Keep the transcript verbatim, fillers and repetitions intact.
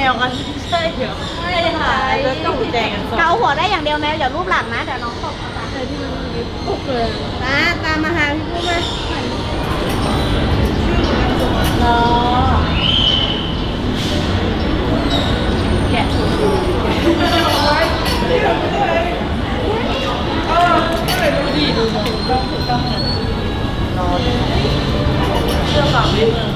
วกันใช่เหรอใช่ค่ะแล้วต้องแจกกันสองเกาหัวได้อย่างเดียวแมวอย่ารูปหลังนะเดี๋ยวน้องตกเลยที่มันมีปุ๊บเลยนะตามมาหาพี่ปุ๊บมาเนาะแกะถูกดูเออดูดีดูถูกต้องถูกต้องนอนเชื่อฟังนิดนึง